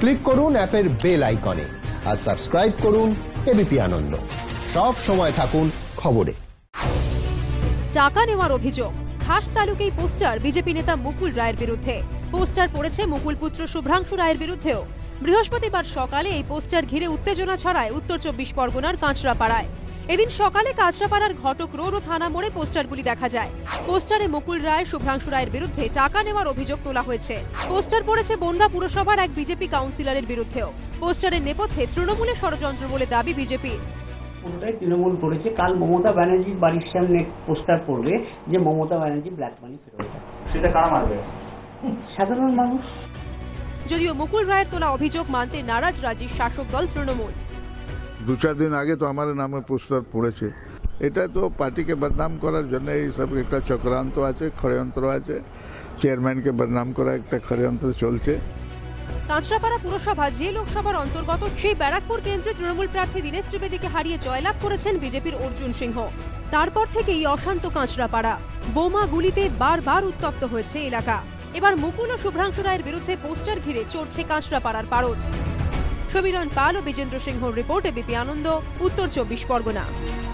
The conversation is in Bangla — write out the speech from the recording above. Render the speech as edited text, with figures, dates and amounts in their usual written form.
ক্লিক করুন অ্যাপের বেল আইকনে আর সাবস্ক্রাইব করুন এবিপি আনন্দ। সব সময় থাকুন খবরে। টাকা নেওয়ার অভিযোগ, খাস তালুকেই পোস্টার বিজেপি নেতা মুকুল রায়ের বিরুদ্ধে। পোস্টার পড়েছে মুকুল পুত্র শুভ্রাংশু রায়ের বিরুদ্ধেও। বৃহস্পতিবার সকালে এই পোস্টার ঘিরে উত্তেজনা ছড়ায় উত্তর 24 পরগনার কাঁচরাপাড়ায়। এদিন সকালে কাঁচরাপাড়ার ঘটক রোড ও থানা মোড়ে পোস্টারগুলি দেখা যায়। পোস্টারে মুকুল রায়, শুভ্রাংশু রায়ের বিরুদ্ধে টাকা নেওয়ার অভিযোগ তোলা হয়েছে। পোস্টার পড়েছে বনগাঁ পুরসভার এক বিজেপি কাউন্সিলরের বিরুদ্ধেও। পোস্টারের নেপথ্যে তৃণমূলের ষড়যন্ত্র বলে দাবি বিজেপির। পুরোটাই তৃণমূল করেছে। কাল মমতা ব্যানার্জির বাড়ির সামনে পোস্টার পড়বে যে মমতা ব্যানার্জি ব্ল্যাক মানি ফেরত দেয়। সেটা কারা মারবে? সাধারণ মানুষ। যদিও মুকুল রায়ের তোলা অভিযোগ মানতে নারাজ রাজ্যের শাসক দল তৃণমূল। 2-4 दिन आगे तो हमारे नामे पोस्टर পড়েছে। এটা তো পার্টিকে বদনাম করার জন্য এই সব একটা চক্রান্ত আছে, ষড়যন্ত্র আছে। চেয়ারম্যানকে বদনাম করা একটা ষড়যন্ত্র চলছে। কাঁচরাপাড়া পুরসভা যে লোকসভার অন্তর্গত সেই ব্যারাকপুর কেন্দ্রে তৃণমূল প্রার্থী দীনেশ ত্রিবেদীকে হারিয়ে জয়লাভ করেছেন বিজেপির অর্জুন সিংহ। তারপর থেকেই অশান্ত কাঁচরাপাড়া। বোমা গুলিতে বারবার উত্তপ্ত হয়েছে এলাকা। এবার মুকুল ও শুভ্রাংশু রায়ের বিরুদ্ধে পোস্টার ঘিরে চড়ছে কাঁচরাপাড়ার পারদ। সমীরণ পাল ও বিজেন্দ্র সিংহর রিপোর্ট, এবিপি আনন্দ, উত্তর 24 পরগনা।